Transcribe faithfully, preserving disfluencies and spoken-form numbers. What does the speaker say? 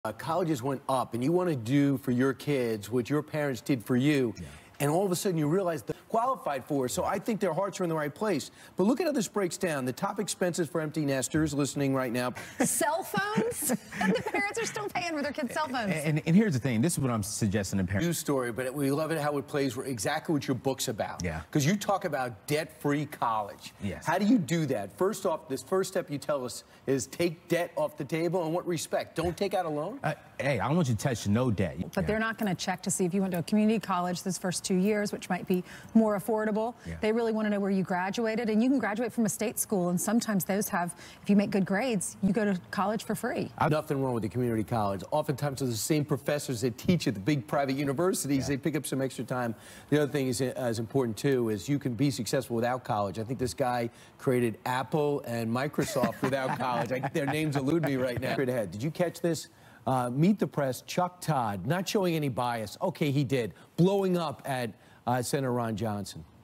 Uh, colleges went up, and you want to do for your kids what your parents did for you, yeah. and all of a sudden you realize they're qualified for it. So I think their hearts are in the right place. But look at how this breaks down. The top expenses for empty nesters listening right now. Cell phones? And the parents are still paying for their kids' cell phones. And, and, and here's the thing. This is what I'm suggesting to parents. News story, but we love it how it plays exactly what your book's about. Yeah. Because you talk about debt-free college. Yes. How do you do that? First off, this first step you tell us is take debt off the table. In what respect? Don't take out a loan? Uh, hey, I don't want you to touch no debt. But yeah. they're not going to check to see if you went to a community college those first two years, which might be more affordable. Yeah. They really want to know where you graduated, and you can graduate from a state school, and sometimes those have, if you make good grades, you go to college for free. Nothing wrong with the community college. Oftentimes, they're the same professors that teach at the big private universities. Yeah. They pick up some extra time. The other thing is as important, too, is you can be successful without college. I think this guy created Apple and Microsoft without college. I, their names elude me right now. Ahead. Did you catch this? Uh, Meet the Press, Chuck Todd, not showing any bias. Okay, he did. Blowing up at uh, Senator Ron Johnson.